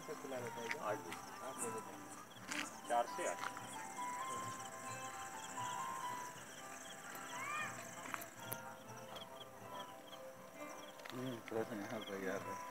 तक खुला रहता है? 8 बजे, 8 बजे तक, 4 से 8। प्रश्न यहाँ पर याद है।